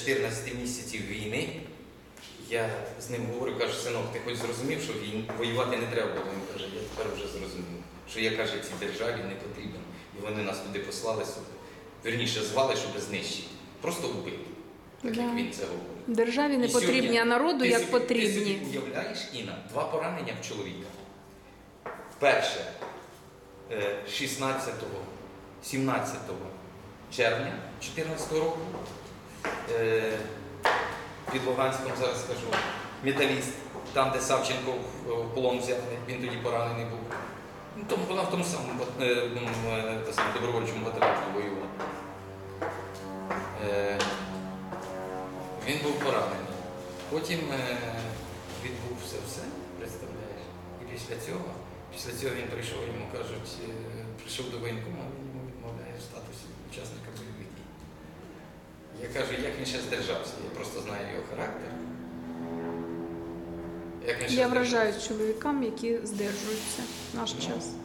14 місяців війни. Я з ним говорю, кажу, синок, ти хоч зрозумів, що воювати не треба було? Він каже, я тепер вже зрозумів, що я, каже, цій державі не потрібен. І вони нас туди послали, вірніше звали, щоб знищити. Просто вбити, так як він це говорить. Державі не І потрібні, сьогодні а народу як потрібні. Ти собі уявляєш, Інна, 2 поранення в чоловіка. Перше, 17 червня 2014 року, під Луганськом, зараз скажу, металіст, там, де Савченко в полон взяли, він тоді поранений був. Вона в тому самому добровольчому батальйоні воювала. Він був поранений. Потім відбувся все, представляєш. І після цього він прийшов, йому кажуть, прийшов до воєнкому, а він йому відмовляє в статусі учасника бойових дій. Я кажу, як він ще здержався, я просто знаю його характер. Я вражаю чоловікам, які здержуються в наш час.